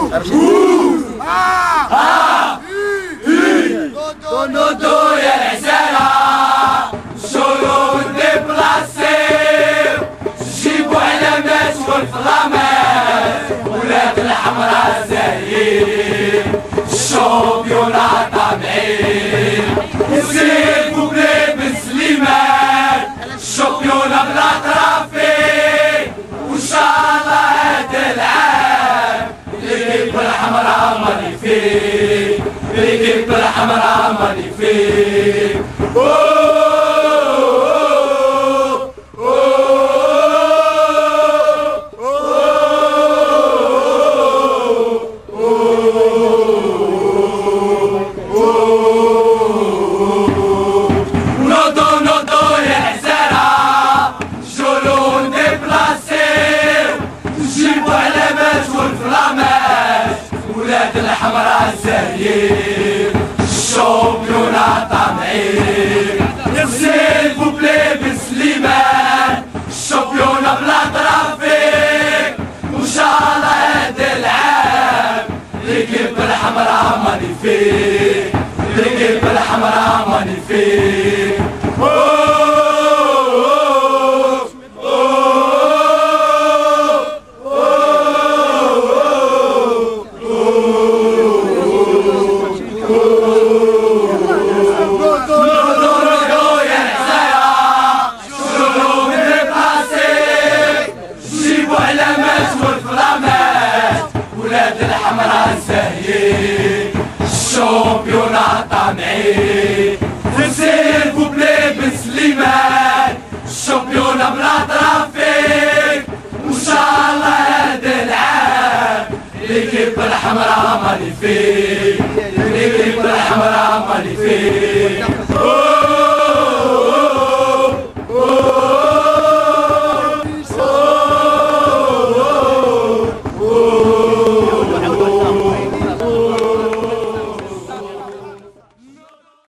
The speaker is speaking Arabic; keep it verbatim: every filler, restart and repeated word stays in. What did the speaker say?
نوضو يا العزالة شروط ديبلاسي جيبوا علامات والفلامات ولاد الحمراء زاهيين الشامبيونات طامعين يزيدوا بلي بن سليمان الشامبيونة بلا طرافي وان شاء الله هذا العام ليكيب الحمراء مانيفيك ليكيب الحمراء مانيفيك. الحمراء زاهيين الشامبيونات طامعين يزيد بوبلي بن سليمان الشامبيونة بلا طرافيك وان شاء الله هذا العام ليكيب الحمراء مانيفيك ليكيب الحمراء مانيفيك. الحمراء زاهيين الشامبيونات طامعين تزيد بوبلي بن سليمان الشامبيونة بلا طرافيك وان شاء الله هذا العام ليكيب الحمراء مانيفيك ليكيب الحمراء مانيفيك.